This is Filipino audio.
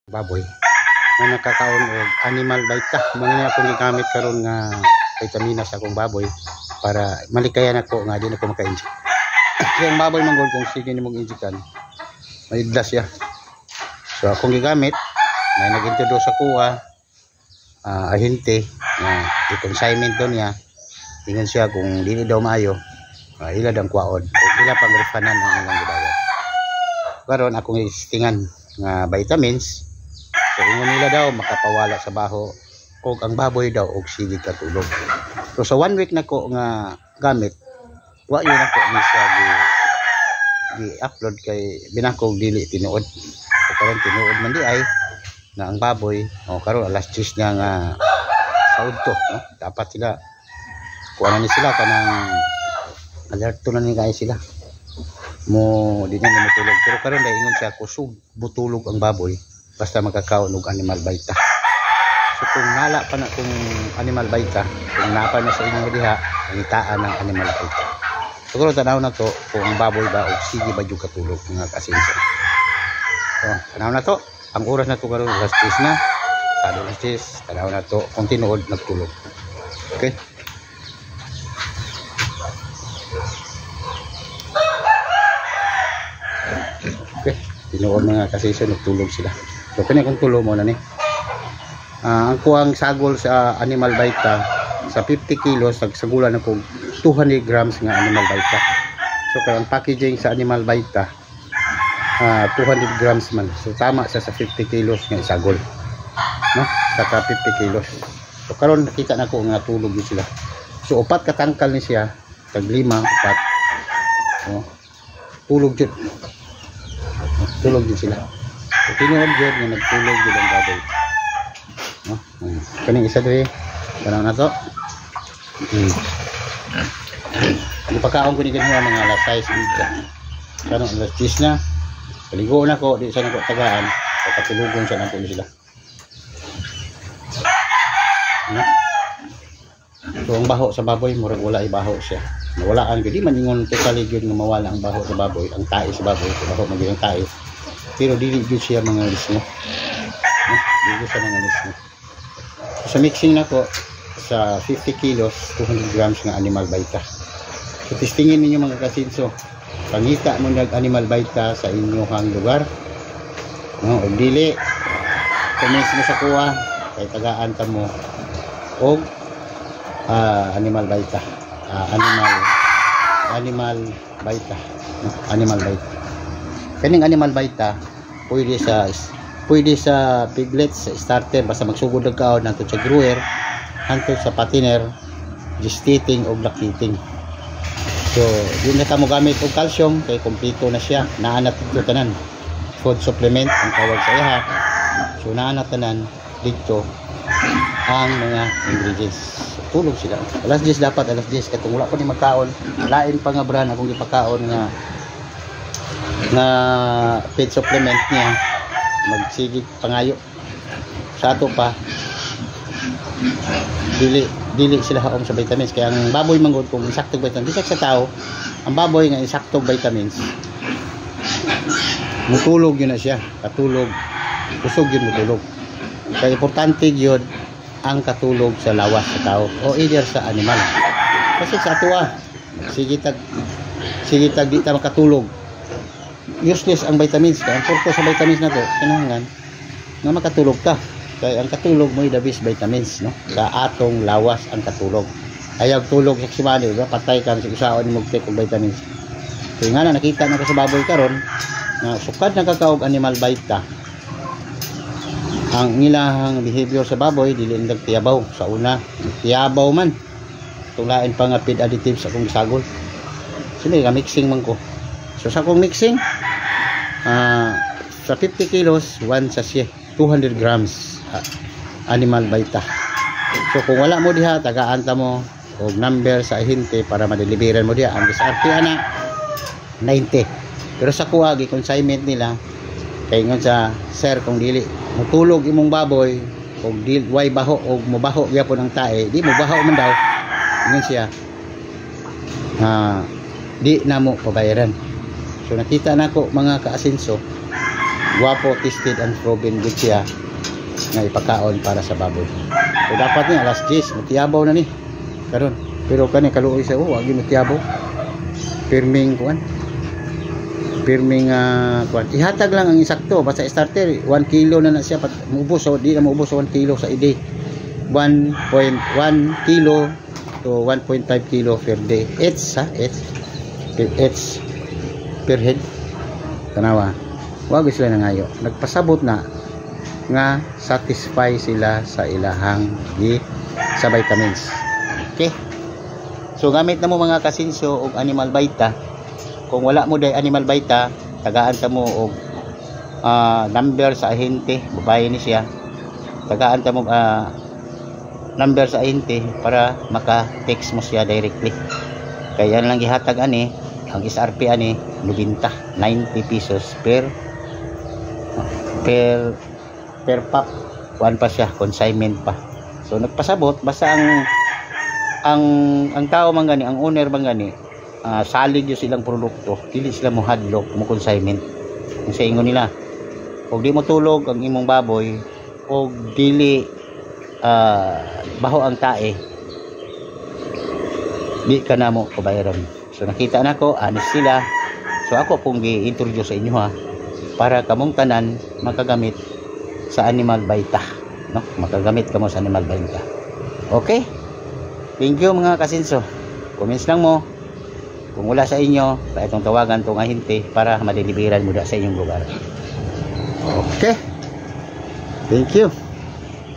baboy na nakakaon og animal vita mo na akong gigamit karon nga vitamina sa akong baboy para malikayan ako nga di na ko maka-inject. Yung baboy manggol kung sige nimong injekan maidlas siya. So akong gigamit na nag-introduce sa kuha ahinte na i-consignment doon niya tingnan siya kung dili daw maayo ila dang kuwaon o ila pang refanan ang ilang gibayad. Karon akong istingan nga vitamins so ingon nila daw makapawala sa baho og ang baboy daw og sige katulog. So sa 1 week nako nga gamit wa yun ako ni siya gi-upload kay binakog dili tinuod. So karon tinuod man di ay na ang baboy karon alas 10 nga nga saud to no? Dapat sila kuha na ni sila kanang alerto na ni kay sila mo di na matulog pero karon dai ingon siya kusog butulog ang baboy basta magkakaon og animal vita. So kung nala pa na kung animal vita kung napa na sa inyo diha angitaan ng animal vita. Siguro tanaw na to kung ang baboy ba og sige ba jud katulog nga kasinso. So tanaw na to ang oras na to karon alas 10 na kada alas 10 tanaw na to kung tinuod nagtulog. Okay. Okay, tinuod na nga kasi nagtulog sila. So kani kung tulo mo na ni. Ang kuang sagol sa animal vita sa 50 kilos sagsagulan ako 200 grams nga animal vita. So kaya ang packaging sa animal vita 200 grams man. So tama sa 50 kilos nga isagol. No? Saka 50 kilos. So karon nakita na ko nga tulog yun sila. So upat katangkal ni siya tag 5 upat. No? Tulog jud. Tulog din sila. So, tinuod yun na nagtulog din ang baboy. No? Kaning isa doon parang na to. Hindi pa kaong kunigan mo mga alas 6 bigla. Karong alas 10 na. Paligo na ko. Di sa nako tagaan. So katulugon siya ng sila. No? So ang baho sa baboy murag wala ibaho siya. Nawalaan gid man ingon totally gyud nga mawala ang baho sa baboy, ang tae sa baboy, baho maging ang tae. Pero dili gyud siya mga lisno. No? Dili siya mga lisno. So, sa mixing nako sa 50 kilos 200 grams nga animal vita. So testingin ninyo mga kasinso. Pangita mo nag animal vita sa inyong lugar. No, og dili kumis mo sa kuha kay tagaan ta mo og animal vita. Animal vita. Animal vita. Kaning animal vita pwede sa piglets, sa starter basta magsugod og kaon ngadto sa grower, hangtod sa patiner, gestating o lactating. So, di na ta mo gamit og calcium kay kompleto na siya. Naa na dito tanan. Food supplement ang tawag sa iya. So, naa na tanan dito ang mga ingredients. Tulog sila. Alas 10 dapat, alas 10 katong wala pa ni magkaon. Lain pa nga brand akong ipakaon nga feed supplement niya. Magsigig pangayo. Sa ato pa dili sila haom sa vitamins kaya ang baboy manggod kung insaktong vitamins bisag sa tao ang baboy nga insaktong vitamins mutulog yun na siya katulog kusog yun mutulog kaya importante yun ang katulog sa lawas sa tao o either sa animal kasi sa ato sige tag di ta makatulog useless ang vitamins kaya ang purpose sa vitamins na to kinahanglan nga makatulog ta kaya ang katulog mo the best vitamins no sa atong lawas ang katulog ayaw tulog sa simali ba patay ka sa isaon mo take og vitamins so nga na nakita na ko sa baboy karon na sukad na kakaog animal vita ang ilahang behavior sa baboy dili ndag tiyabaw sa una tiyabaw man tulain pa nga feed additives akong sagol sini ka mixing man ko so sa akong mixing sa 50 kilos 1 sachet 200 grams animal vita. So kung wala mo diha tagaan ta mo og number sa ahente para madeliveran mo diha ang SRP ana 90. Pero sa kuha gi consignment nila kay ngon sa sir kung dili mutulog imong baboy og dili way baho og mobaho gyapon ang tae di mo baho man daw ngon siya di na mo pabayaran. So nakita nako mga kaasinso guwapo, tested and proven good siya nga ipakaon para sa baboy. So dapat ni alas 10 mutiyabaw na ni karon. Pero kani kaluoy sa agi mutiyabaw. Firming kuan. Firming kuan. Ihatag lang ang insakto basta starter 1 kilo na siya maubos, so di na maubos 1 kilo sa ide. 1.1 kilo to 1.5 kilo per day. It's per head. Tanawa. Wag sila nangayo. Nagpasabot na nga satisfy sila sa ilahang sa vitamins. Okay? So gamit na mo mga kasinso og animal vita. Kung wala mo day animal vita, tagaan ta mo og number sa ahente, babae ni siya. Tagaan ta mo number sa ahente para maka-text mo siya directly. Kaya lang gihatag ani, ang SRP ani 90 pesos per pop, kuan pa siya, consignment pa. So nagpasabot basta ang tao man gani, ang owner man gani, salig yo silang produkto, dili sila mo hadlok mo consignment. Kung sa ingon nila, og di mo tulog ang imong baboy og dili baho ang tae, di ka na mo pabayaran. So nakita nako honest sila. So ako pong gi-introduce sa inyo ha, para kamong tanan makagamit sa animal vita, no? Makagamit ka mo sa animal vita. Okay? Thank you mga kasinso. Comments lang mo kung wala sa inyo, kaya itong tawagan tong ahente para madeliveran mo sa inyong lugar. Okay? Thank you.